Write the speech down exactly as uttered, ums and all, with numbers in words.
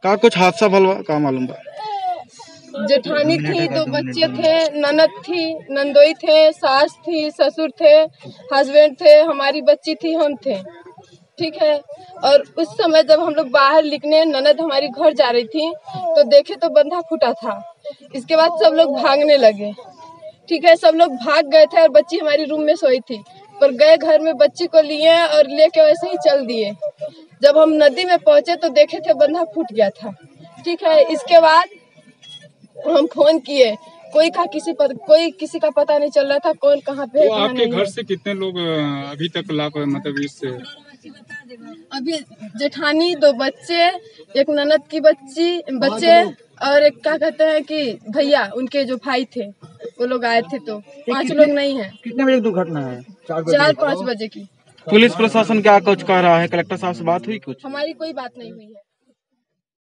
का कुछ हादसा भलवा का मालूम बा? जेठानी थी, दो बच्चे थे, ननद थी, नंदोई थे, सास थी, ससुर थे, हस्बैंड थे, हमारी बच्ची थी, हम थे। ठीक है। और उस समय जब हम लोग बाहर लिखने ननद हमारी घर जा रही थी तो देखे तो बंधा फूटा था। इसके बाद सब लोग भागने लगे। ठीक है, सब लोग भाग गए थे और बच्ची हमारी रूम में सोई थी। पर गए घर में बच्ची को लिए और लेके वैसे ही चल दिए। जब हम नदी में पहुंचे तो देखे थे बंधा फूट गया था। ठीक है, इसके बाद हम फोन किए, कोई का किसी पर कोई किसी का पता नहीं चल रहा था, कौन कहाँ पे है। तो आपके घर से कितने लोग अभी तक लापता, मतलब इससे? अभी जेठानी, दो बच्चे, एक ननद की बच्ची बच्चे और एक क्या कहते हैं कि भैया, उनके जो भाई थे वो लोग आए थे, तो पांच लोग नहीं है। कितने बजे दुर्घटना है? चार पाँच बजे की। पुलिस प्रशासन क्या कुछ कह रहा है? कलेक्टर साहब से बात हुई कुछ? हमारी कोई बात नहीं हुई है।